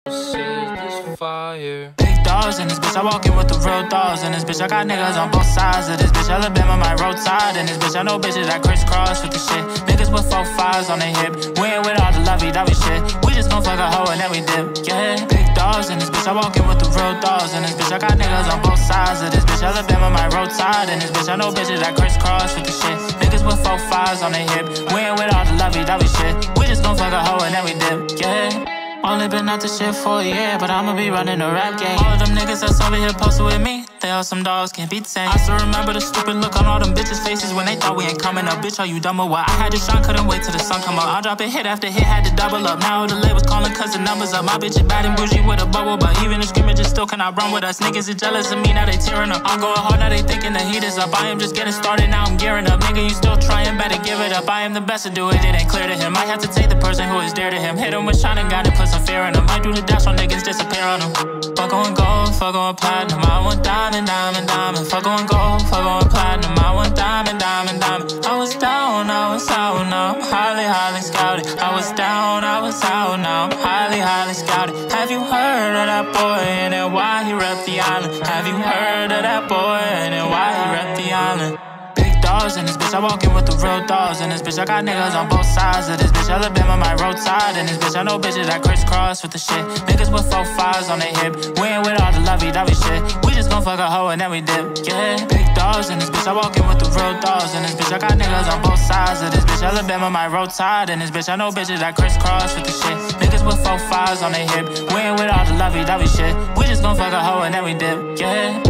Fire. Big dogs in this bitch, I walk in with the real dogs in this bitch. I got niggas on both sides of this bitch. Alabama, my roadside in this bitch. I know bitches that crisscross with the shit. Niggas with 4-5s on their hip. We ain't with all the lovey-dovey shit. We just gon' fuck a hoe and then we dip, yeah. Big dogs in this bitch, I walk in with the real dogs in this bitch. I got niggas on both sides of this bitch. Alabama, my roadside in this bitch. I know bitches that crisscross with the shit. Niggas with 4-5s on their hip. We ain't with all the lovey-dovey shit. We just gon' fuck a hoe and then we dip, yeah. Only been out this shit for a year, but I'ma be running a rap game. All of them niggas that's over here posted with me, they all some dogs, can't be the same. I still remember the stupid look on all them bitches' faces when they thought we ain't coming up. Bitch, are you dumb or what? I had to shine, couldn't wait till the sun come up. I'll drop it hit after hit, had to double up. Now the labels calling cause the numbers up. My bitch is bad and bougie with a bubble, but even the scrimmages still cannot run with us. Niggas is jealous of me, now they tearing up. I'm going hard, now they thinking the heat is up. I am just getting started, now I'm gearing up. Nigga, you still trying, better give it up. I am the best to do it, it ain't clear to him. I have to take the person who is dear to him. Hit him with shine and got it, put some fear in him. I do the dash on niggas, disappear on them. Fuck on gold, fuck on platinum. I want diamond, diamond, diamond. Fuck on gold, fuck on platinum. I want diamond, diamond, diamond. I was down, I was out, now I'm highly, highly scouted. I was down, I was out, now I'm highly, highly scouted. Have you heard of that boy and then why he rep the island? Have you heard of that boy and then why he rep the island? Dogs in this bitch, I walk in with the real dogs in this bitch. I got niggas on both sides of this bitch. Alabama, my roadside in this bitch. I know bitches that crisscross with the shit. Niggas with 4-5s on their hip. We ain't with all the lovey-dovey shit. We just gon' fuck a hoe and then we dip, yeah. Big dogs in this bitch, I walk in with the real dogs in this bitch. I got niggas on both sides of this bitch. Alabama, my roadside in this bitch. I know bitches that crisscross with the shit. Niggas with 4-5s on their hip. We ain't with all the lovey-dovey shit. We just gon' fuck a hoe and then we dip, yeah.